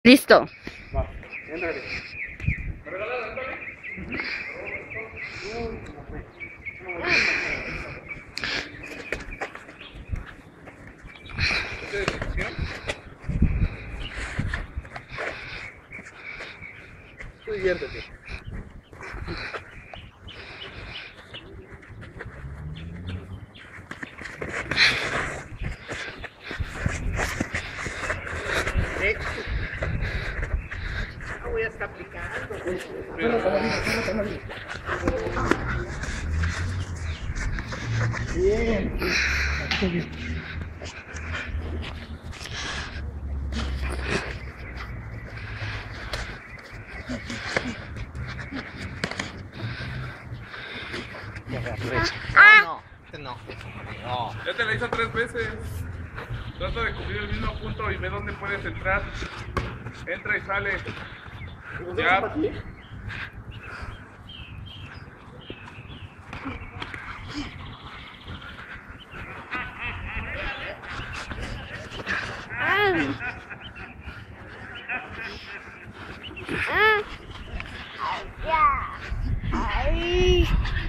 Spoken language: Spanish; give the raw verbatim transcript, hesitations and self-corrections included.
Listo. Va, éntrale. Tú diviértete. Eh. No voy a estar aplicando. Bien. No, este no. No. Ya te la hizo tres veces. Trata de cubrir el mismo punto y ve dónde puedes entrar. Entra y sale. Ya. Ay.